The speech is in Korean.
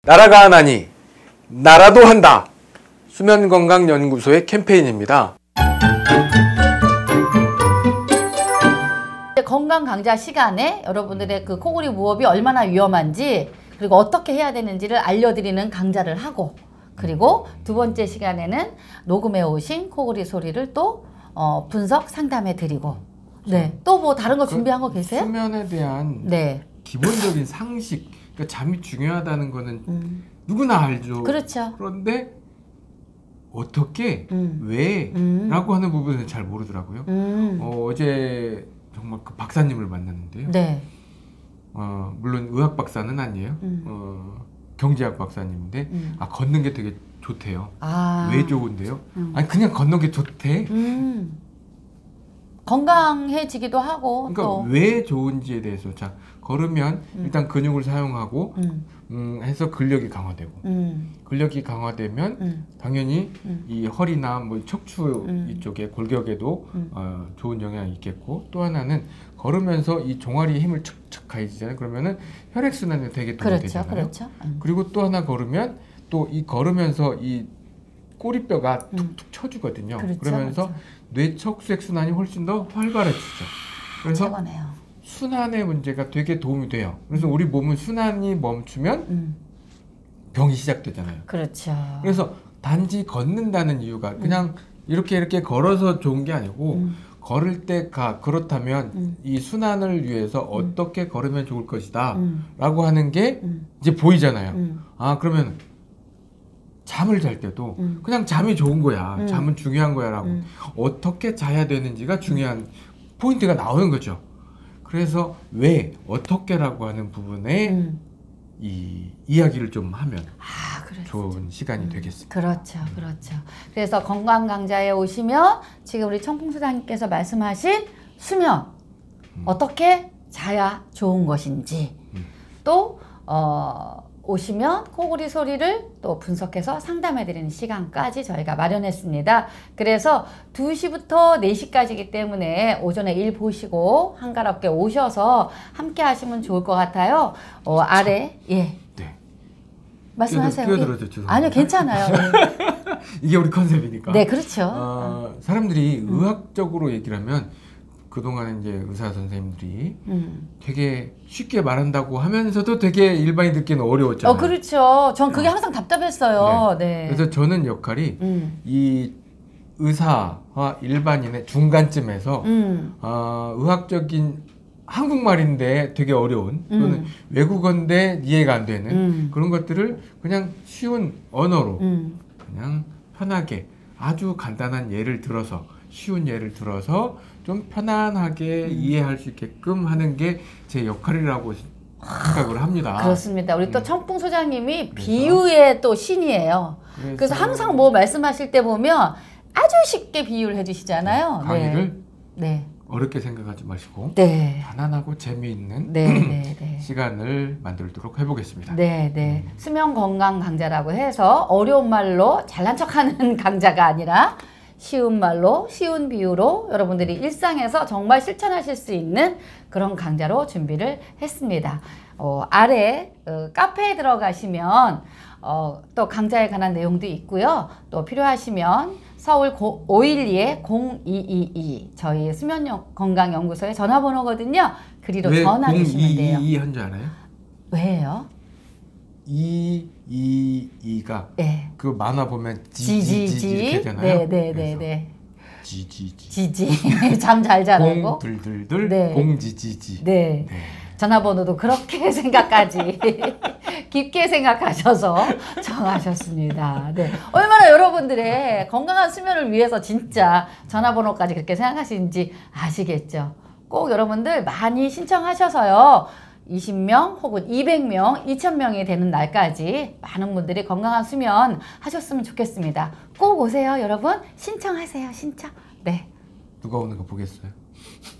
나라가 하나니 나라도 한다. 수면건강연구소의 캠페인입니다. 건강 강좌 시간에 여러분들의 그 코골이 무호흡이 얼마나 위험한지 그리고 어떻게 해야 되는지를 알려드리는 강좌를 하고, 그리고 두 번째 시간에는 녹음해 오신 코골이 소리를 또 분석 상담해 드리고, 네, 또 뭐 다른 거 준비한 거 계세요? 수면에 대한 네. 기본적인 상식, 그러니까 잠이 중요하다는 거는 누구나 알죠. 그렇죠. 그런데 어떻게, 왜 라고 하는 부분은 잘 모르더라고요. 어제 정말 그 박사님을 만났는데요. 네. 물론 의학 박사는 아니에요. 경제학 박사님인데 걷는 게 되게 좋대요. 왜 좋은데요? 아니 그냥 걷는 게 좋대. 건강해지기도 하고. 그러니까 또. 왜 좋은지에 대해서, 자, 걸으면 일단 근육을 사용하고 해서 근력이 강화되고, 근력이 강화되면 당연히 이 허리나 뭐 척추 이쪽에 골격에도 좋은 영향이 있겠고, 또 하나는 걸으면서 이 종아리에 힘을 척척 가해지잖아요. 그러면은 혈액순환에 되게 도움이 되잖아요. 그렇죠. 그리고 또 하나 걸으면 또 이 걸으면서 이 꼬리뼈가 툭툭 쳐주거든요. 그렇죠, 그러면서 그렇죠. 뇌척수액 순환이 훨씬 더 활발해지죠. 그래서 최고네요. 순환의 문제가 되게 도움이 돼요. 그래서 우리 몸은 순환이 멈추면 병이 시작되잖아요. 그렇죠. 그래서 단지 걷는다는 이유가 그냥 이렇게 걸어서 좋은 게 아니고, 걸을 때 그렇다면 이 순환을 위해서 어떻게 걸으면 좋을 것이다 라고 하는 게 이제 보이잖아요. 그러면 잠을 잘 때도 그냥 잠이 좋은 거야. 잠은 중요한 거야 라고 어떻게 자야 되는지가 중요한 포인트가 나오는 거죠. 그래서 왜, 어떻게라고 하는 부분에 이 이야기를 좀 하면 좋은 시간이 되겠습니다. 그렇죠. 그래서 건강 강좌에 오시면 지금 우리 청풍소장님께서 말씀하신 수면 어떻게 자야 좋은 것인지, 또 오시면 코골이 소리를 또 분석해서 상담해 드리는 시간까지 저희가 마련했습니다. 그래서 2시부터 4시까지이기 때문에 오전에 일 보시고 한가롭게 오셔서 함께 하시면 좋을 것 같아요. 아래 네. 말씀하세요. 끼어들어서 죄송합니다. 아니요, 괜찮아요. 네. 이게 우리 컨셉이니까. 네, 그렇죠. 사람들이 의학적으로 얘기를 하면 그동안 이제 의사 선생님들이 되게 쉽게 말한다고 하면서도 되게 일반인들께는 어려웠잖아요. 그렇죠. 전 그게 항상 답답했어요. 네. 그래서 저는 역할이 이 의사와 일반인의 중간쯤에서 의학적인 한국말인데 되게 어려운, 또는 외국어인데 이해가 안 되는 그런 것들을 그냥 쉬운 언어로 그냥 편하게 아주 간단한 예를 들어서, 쉬운 예를 들어서 좀 편안하게 이해할 수 있게끔 하는 게 제 역할이라고 생각을 합니다. 그렇습니다. 우리 또 청풍 소장님이 비유의 또 신이에요. 그래서 항상 뭐 말씀하실 때 보면 아주 쉽게 비유를 해주시잖아요. 강의를 네. 어렵게 생각하지 마시고 편안하고 재미있는 시간을 만들도록 해보겠습니다. 네. 수면 건강 강좌라고 해서 어려운 말로 잘난 척하는 강좌가 아니라 쉬운 말로, 쉬운 비유로 여러분들이 일상에서 정말 실천하실 수 있는 그런 강좌로 준비를 했습니다. 아래 카페에 들어가시면 또 강좌에 관한 내용도 있고요. 또 필요하시면 서울 512-0222 저희 수면건강연구소의 전화번호거든요. 그리로 전화 주시면 돼요. 0222 한 줄 알아요? 왜요? 222가 그 만화 보면 지지지 이렇게 되잖아요. 네. 지지. 잠 잘 자라고. 공들들들 공지지지. 네. 전화번호도 그렇게 생각까지 깊게 생각하셔서 정하셨습니다. 네. 얼마나 여러분들의 건강한 수면을 위해서 진짜 전화번호까지 그렇게 생각하시는지 아시겠죠? 꼭 여러분들 많이 신청하셔서요. 20명 혹은 200명, 2000명이 되는 날까지 많은 분들이 건강한 수면 하셨으면 좋겠습니다. 꼭 오세요, 여러분. 신청하세요, 신청. 네. 누가 오는 거 보겠어요?